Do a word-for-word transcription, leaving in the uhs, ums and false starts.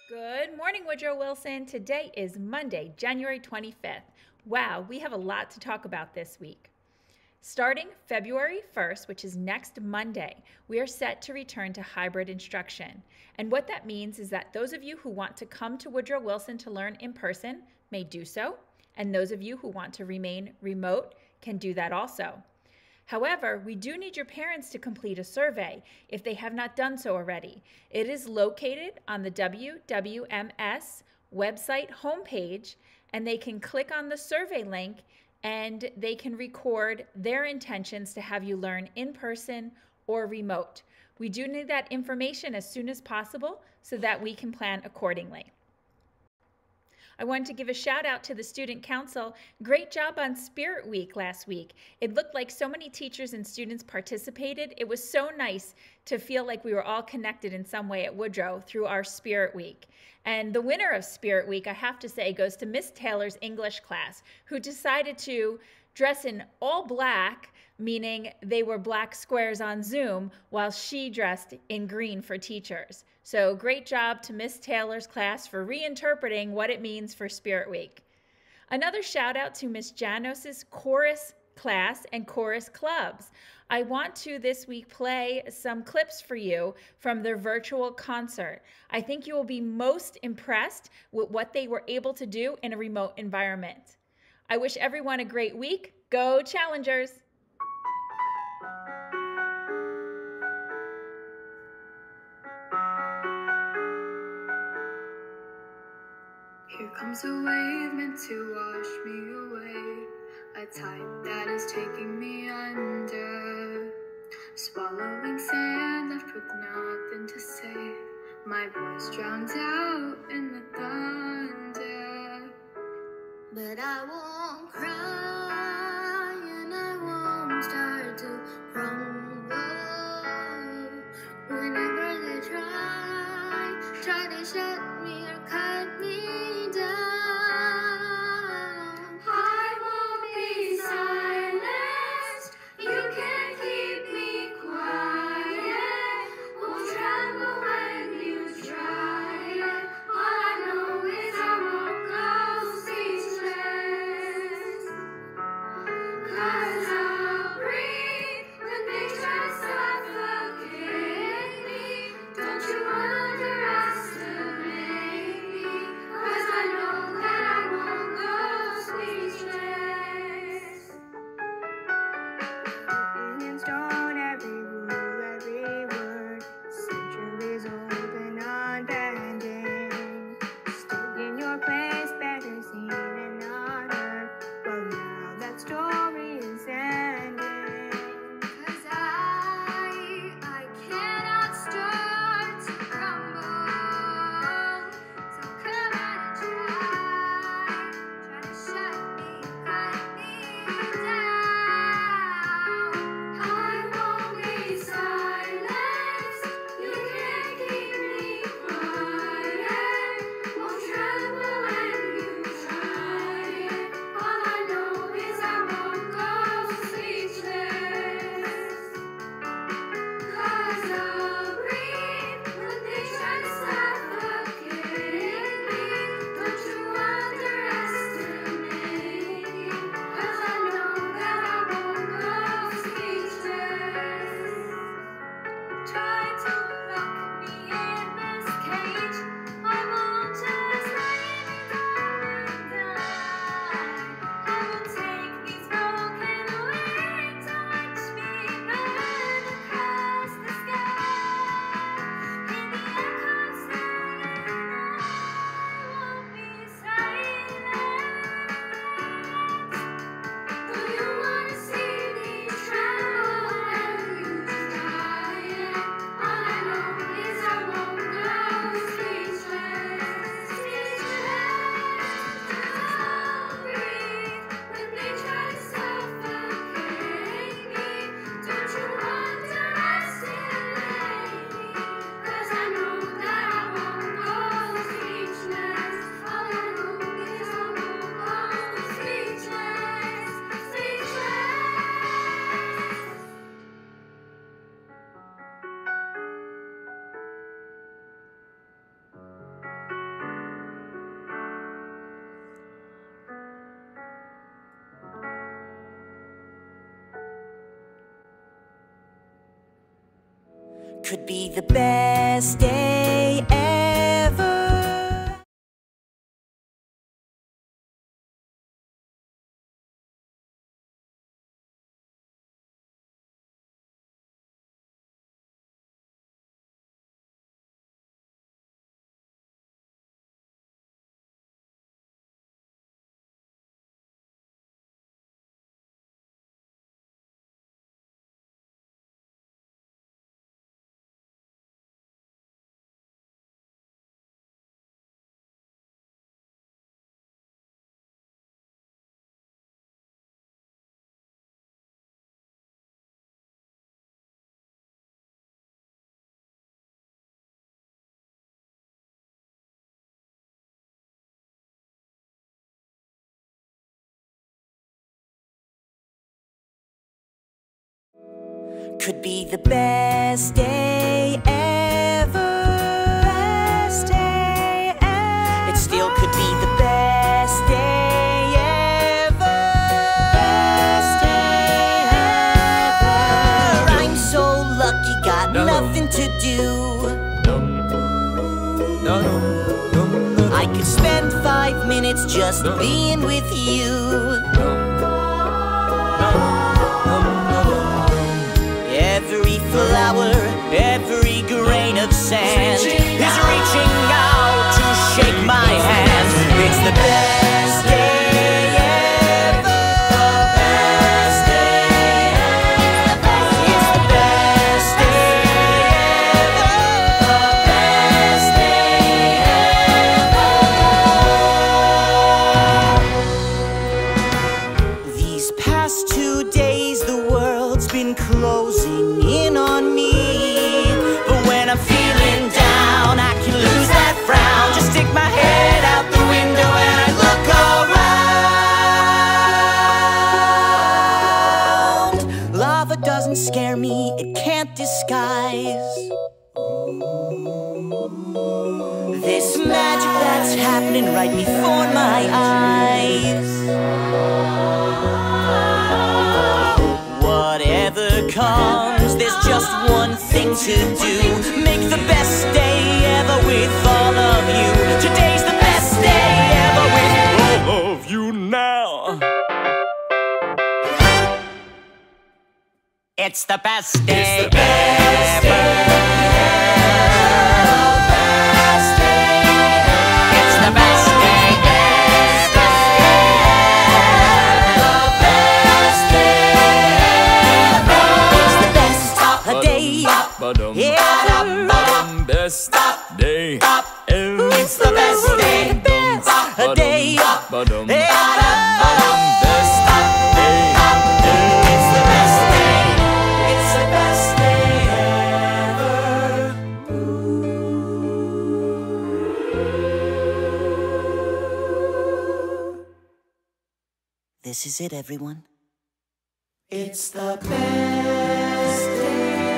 Good morning, Woodrow Wilson. Today is Monday, January twenty-fifth. Wow, we have a lot to talk about this week. Starting February first, which is next Monday, we are set to return to hybrid instruction. And what that means is that those of you who want to come to Woodrow Wilson to learn in person may do so, and those of you who want to remain remote can do that also. However, we do need your parents to complete a survey if they have not done so already. It is located on the W W M S website homepage, and they can click on the survey link and they can record their intentions to have you learn in person or remote. We do need that information as soon as possible so that we can plan accordingly. I wanted to give a shout out to the Student Council. Great job on Spirit Week last week. It looked like so many teachers and students participated. It was so nice to feel like we were all connected in some way at Woodrow through our Spirit Week. And the winner of Spirit Week, I have to say, goes to Miss Taylor's English class, who decided to dress in all black, meaning they were black squares on Zoom, while she dressed in green for teachers. So great job to Miss Taylor's class for reinterpreting what it means for Spirit Week. Another shout out to Miss Janos's chorus class and chorus clubs. I want to this week play some clips for you from their virtual concert. I think you will be most impressed with what they were able to do in a remote environment. I wish everyone a great week. Go Challengers! Here comes a wave meant to wash me away, a tide that is taking me under, swallowing sand left with nothing to say, my voice drowns out in the thunder. But I won't cry and I won't start to crumble. Whenever they try, try to shut me or cut me down, I won't be silenced. You can't keep me quiet. Won't tremble when you try it. All I know is I won't go speechless. 'Cause I'll breathe when Could be the best day ever. Could be the best day ever. Best day ever. It still could be the best day ever. Best day ever. I'm so lucky, got no. nothing to do. No. No, no, no, no. I could spend five minutes just no. being with you. No. Every flower, every grain of sand is reaching out to shake my hand. It's the best day ever. The best day ever. It's the best day ever. The best day ever. These past two days, the world's been closing in on me. But when I'm feeling down, I can lose that frown. Just stick my head out the window and I look around. Lava doesn't scare me, it can't disguise this magic that's happening right before my eyes. Whatever comes, there's just one thing to do. Make the best day ever with all of you. Today's the best day ever with all of you now. It's the best day, it's the best ever. Day. It's the best day ever. Yeah, best day ever. It's the best day, best day. Yeah, best day ever. It's the best day. It's the best day ever. This is it, everyone. It's the best day.